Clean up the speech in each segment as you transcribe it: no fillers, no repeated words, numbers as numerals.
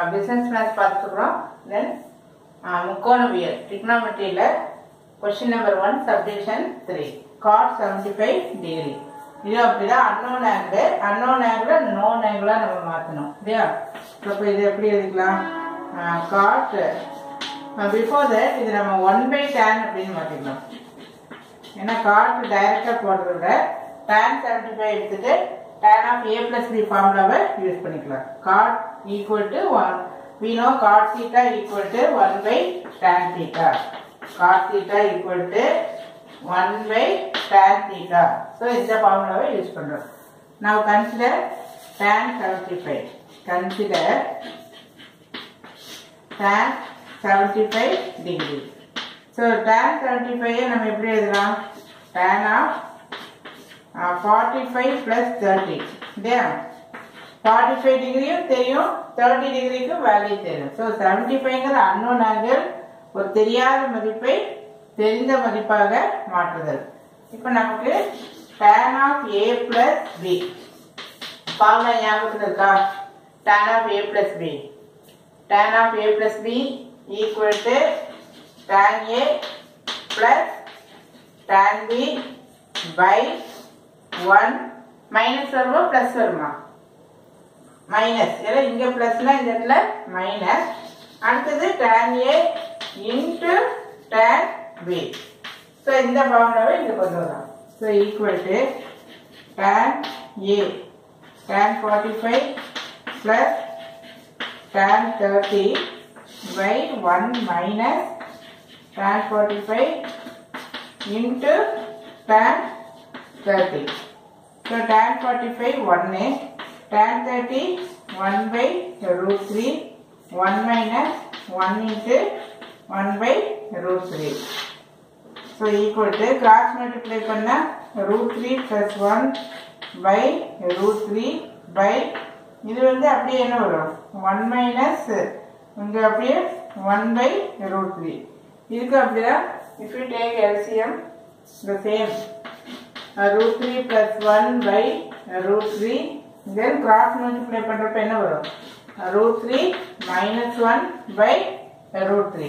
Business maths பார்த்துக்கிறோம். தென் முக்கோணவியல் trigonometryல question number 1 subdivision 3 cos 75 degree. இது அப்படிதான் unknown angle known angle நம்ம மாத்தணும் இல்லையா? அப்ப இது எப்படி எழுதிக்கலாம்? cos before that இது நம்ம 1/tan அப்படின்னு மாத்திக்கலாம். ஏன்னா cos டைரக்டா போடுறத விட tan 75 எடுத்துட்டு tan of a plus b ஃபார்முலாவை யூஸ் பண்ணிக்கலாம். cos equal to 1, we know cos theta equal to 1 by tan theta. cos theta equal to 1 by tan theta. So இந்த ஃபார்முலாவை யூஸ் பண்றோம். Now consider tan 75. Consider tan 75 degree. So tan 75 நம்ம எப்படி எழுதலாம்? tan of 45 plus 30. இல்லையா? 45 டிகிரியும் தெரியும், 30 டிகிரிக்கும் வேல்யூ தெரியும். ஸோ 75ங்கிற unknown angle ஒரு தெரியாத மதிப்பை தெரிந்த மதிப்பாக மாற்றுதல். இப்போ நமக்கு tan of a plus b formula ஞாபகத்தில் இருக்கா? tan of a plus b. tan of a plus b equal to tan a plus tan b by 1 minus வருமா பிளஸ் வருமா? மைனஸ். ஏன்னா இங்க பிளஸ்னா இந்த இடத்துல மைனஸ். அடுத்தது tan a into tan b. So இந்த ஃபார்முலாவை இங்க கொண்டு வரலாம். So equal to tan a tan 45 plus tan 30 by 1 minus tan 45 into tan 30. So tan 45 1, tan 30 1 by root 3, 1 minus 1 into 1 by root 3. So equal to cross multiply பண்ணா root 3 plus 1 by root 3 by இது வந்து அப்படியே என்ன வரும்? 1 minus இங்க அப்படியே 1 by root 3. இதுக்கு அப்படியே if you take LCM the same root 3 plus 1 by root 3 then cross multiply பண்றப்ப என்ன வரும்? root 3 minus 1 by root 3.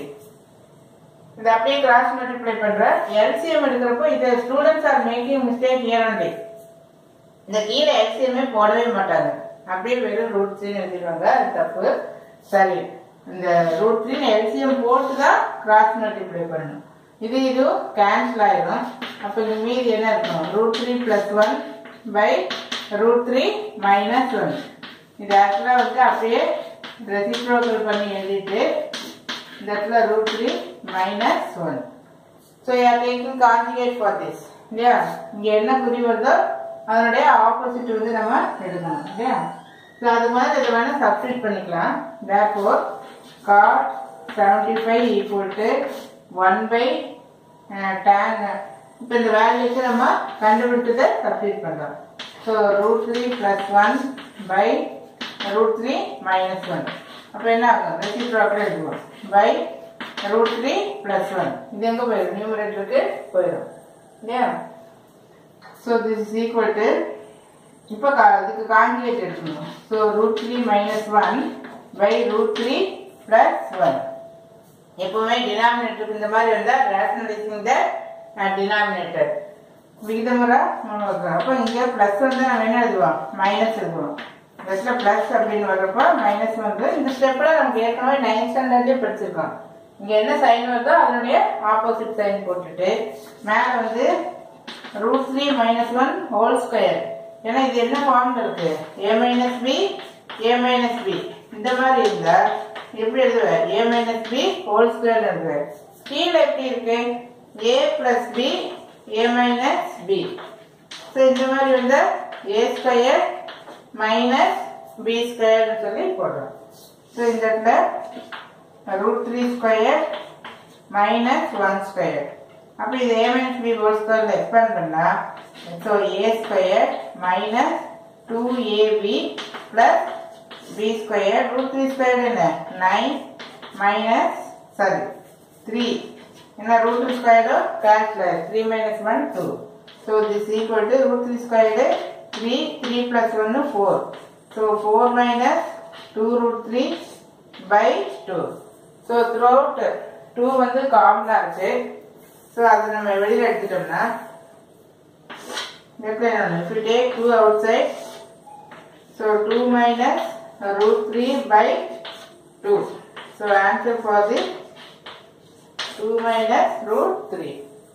இது அப்படியே cross multiply பண்ற LCM எடுக்கிறப்போ இது students are making mistake here only. இந்த கீழ LCM போடவே மாட்டாங்க, அப்படியே வெறும் root 3 எழுதிடுவாங்க. அது தப்பு. சரி, இந்த root 3 LCM போட்டு தான் cross multiply பண்ணணும். இது கேன்சல் ஆயிடும். அப்ப இங்க மீதி என்ன இருக்கும்? root 3 plus 1 by root 3 minus 1. இது ஆக்சுவலா வந்து அப்படியே ரெசிப்ரோக்கல் பண்ணி எழுதிட்டு இந்த இடத்துல root 3 minus 1. So you are taking conjugate for this. இல்லையா? இங்க என்ன குறி வருதோ அதனுடைய ஆப்போசிட் வந்து நம்ம எழுதணும். இல்லையா? ஸோ அது மாதிரி இதை வேணா சப்ஸ்டிட் பண்ணிக்கலாம். therefore cos 75 equal to 1 by tan. இப்போ இந்த வேல்யூக்கு நம்ம கண்டுபிடிச்சதை சப்ஸ்டிட் பண்றோம். So root 3 plus 1 by root 3 minus 1. அப்போ என்ன ஆகும்? ரெசிப்ரோக்கல் எழுதுவோம் by root 3 plus 1. இது எங்க போயிடும்? நியூமரேட்டருக்கு போயிடும். இல்லையா? So this is equal to இப்போ இதுக்கு கான்ஜுகேட் எடுக்கணும். So root 3 minus 1 by root 3 plus 1. எப்பவுமே டினாமினேட்டருக்கு இந்த மாதிரி வந்தா ரேஷனலைசிங் த டினாமினேட்டர் விகிதமுறை முன்னோக்கிறோம். அப்போ இங்க பிளஸ் வந்து நம்ம என்ன எழுதுவோம்? மைனஸ் எழுதுவோம். இடத்துல பிளஸ் அப்படின்னு வர்றப்போ மைனஸ் வந்து இந்த ஸ்டெப்ல நமக்கு ஏற்கனவே 9th ஸ்டாண்டர்ட்லயே படிச்சிருக்கோம். இங்க என்ன சைன் வருதோ அதனுடைய ஆப்போசிட் சைன் போட்டுட்டு மேல வந்து root 3 minus 1 whole square. ஏன்னா இது என்ன ஃபார்ம்ல இருக்கு? a minus b a minus b. இந்த மாதிரி இருந்தா எப்படி எழுதுவேன்? a minus b whole square எழுதுவேன். கீழே எப்படி இருக்கு? a plus b a minus b. So இந்த மாதிரி வந்து a square minus b square சொல்லி போடுறோம். ஸோ இந்த இடத்துல root 3 square minus 1 square. அப்போ இது a minus b whole square expand பண்ணா so a square minus 2ab plus b square. root 3 square என்ன? 9 minus 3. என்ன root 3 square cancel 3 minus 1 2. So this equal to root 3 square 3 3 plus 1 4. So 4 minus 2 root 3 by 2. So throughout 2 வந்து காமனா இருக்கு. So அதை நம்ம வெளியில எடுத்துட்டோம்னா if you take 2 outside, so 2 minus root 3 by 2. So answer for this 2 minus root 3.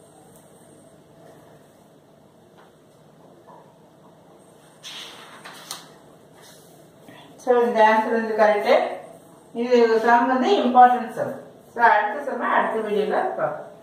So the answer is correct. This sum is the important sum. So அடுத்த sum அடுத்த வீடியோல பார்ப்போம்.